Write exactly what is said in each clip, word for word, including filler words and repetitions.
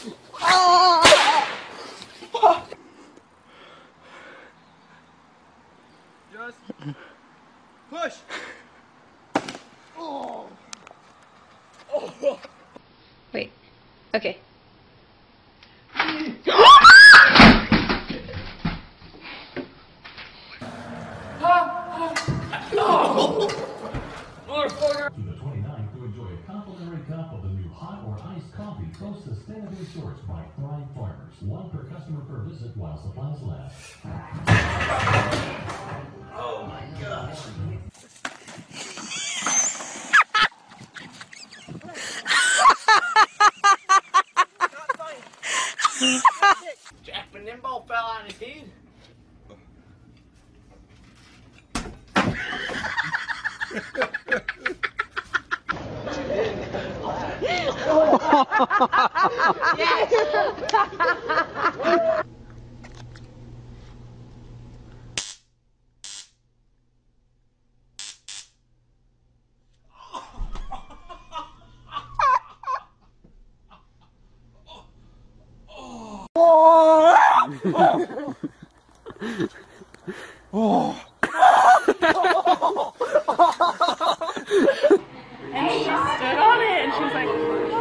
Just push. Oh. Oh. Wait. Okay. To the twenty-ninth to enjoy a complimentary cup of the new hot or iced coffee, close sustainably sourced by Thrive Farmers. One per customer per visit while supplies last. Oh my gosh. Jack Van Nimble fell on his head. Oh. And she stood on it and she was like,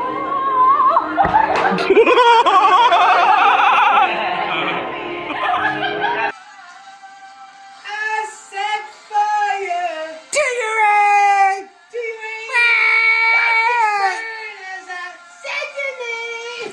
I set fire to your egg, to your egg. As I said your name.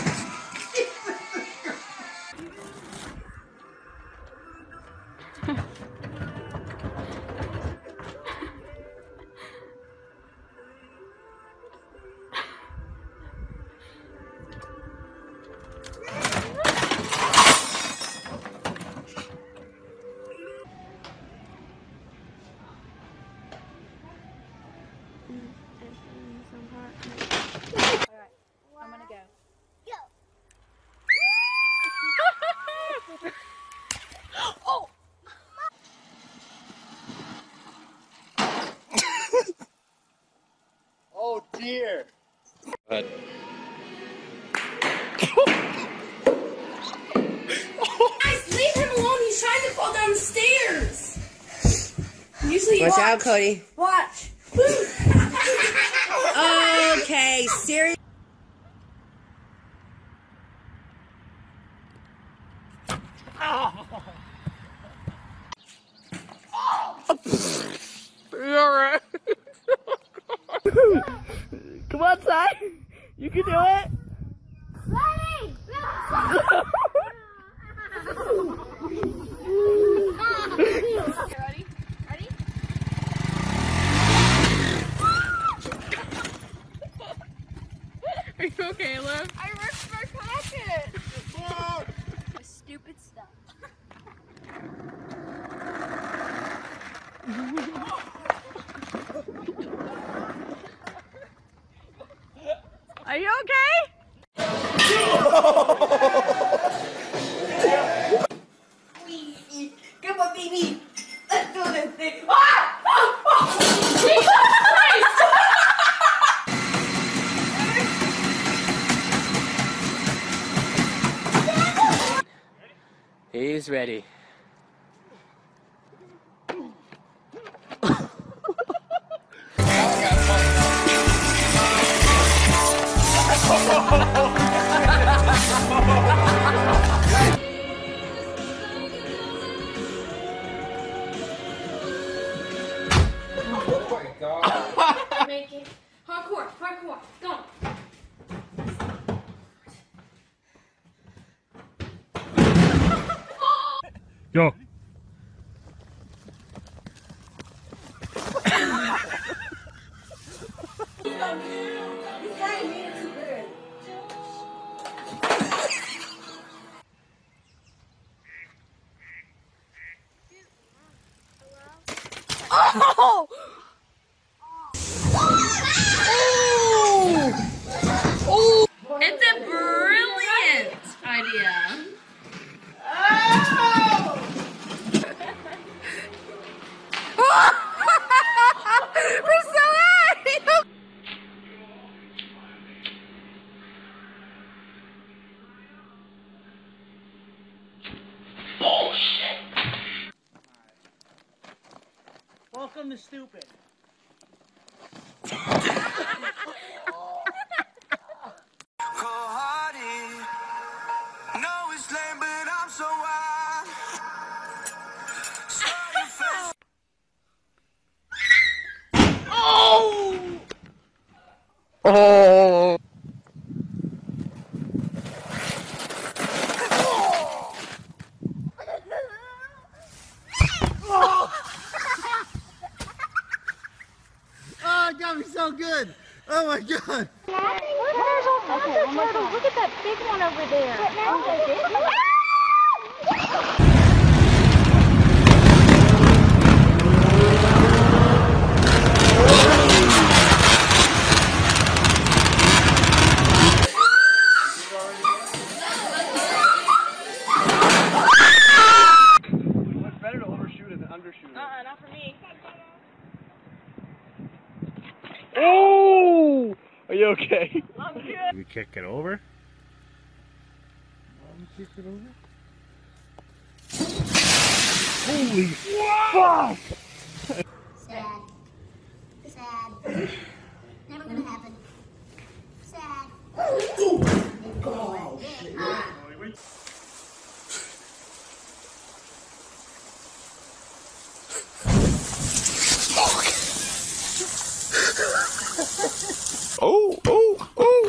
I'm gonna go. Oh. Oh dear. Guys, leave him alone. He's trying to fall down the stairs. Usually, watch, watch out, Cody. Watch. Okay, serious. You alright? Come outside. You can do it. Ready? Ready? Ready? Are you okay, Liv? I ripped my pocket. Stupid stuff. Are you okay? Come on, baby. Let's do this thing. Ah! Oh, oh. Jesus Christ! He's ready. Make it hardcore, hardcore, go on. Go. Oh! Oh! It's a brilliant idea. Oh! doing the stupid. Oh! Oh, it got me so good. Oh my god. Okay, one more time. Look at that big one over there. It's better to overshoot it than undershoot it. Uh-uh, not for me. Oh! Are you okay? I'm good. You kick it over? You kick it over? Holy fuck! Sad. Sad. Never gonna happen. Sad. Oh, shit. Oh, oh, oh.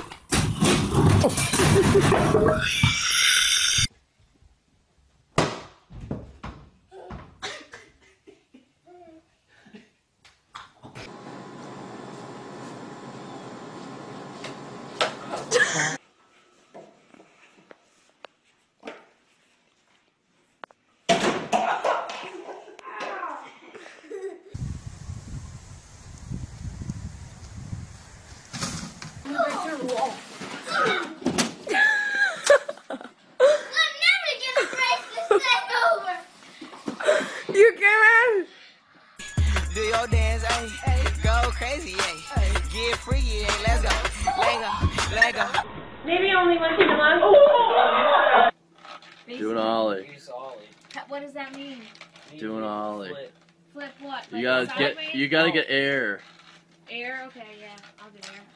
You can! Do your dance, ayy. Go crazy, ayy. Get freaky, ayy. Let's go. Lego, Lego. Maybe only once in a month. Oh! Do an ollie. What does that mean? Do an ollie. Flip what? You gotta get. sideways? You gotta get air. Air? Okay, yeah. I'll do air.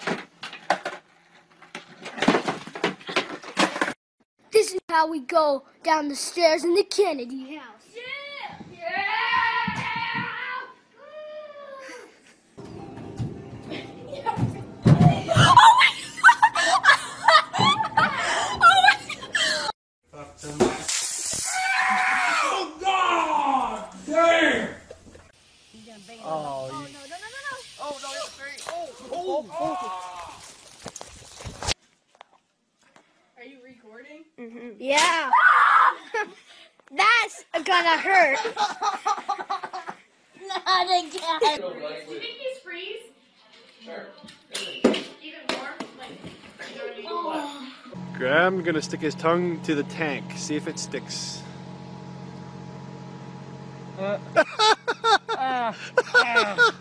This is how we go down the stairs in the Kennedy house. Yeah! Oh, you... No, no, no, no, no. Oh, no, it's great. Oh, oh, oh. Are you recording? Mm-hmm. Yeah. That's gonna hurt. Not again. Do you think these freeze? Sure. Even more? Like, you know what I mean? Oh. Graham gonna stick his tongue to the tank. See if it sticks. Uh. uh, uh.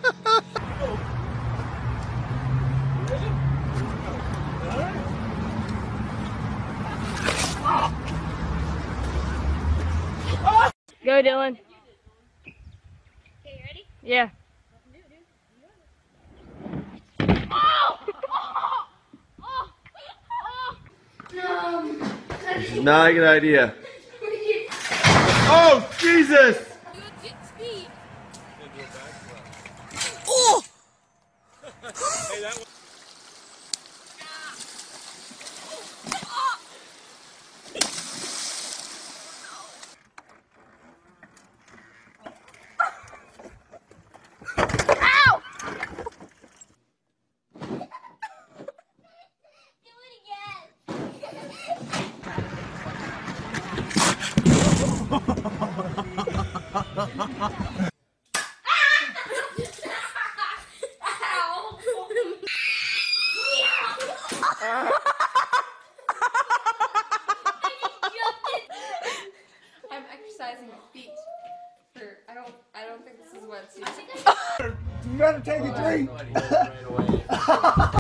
Go, Dylan. Okay, you ready? Yeah. Not a good idea. Oh, Jesus! Oh! I'm exercising my feet. For I don't I don't think this is what it's You gotta take a drink.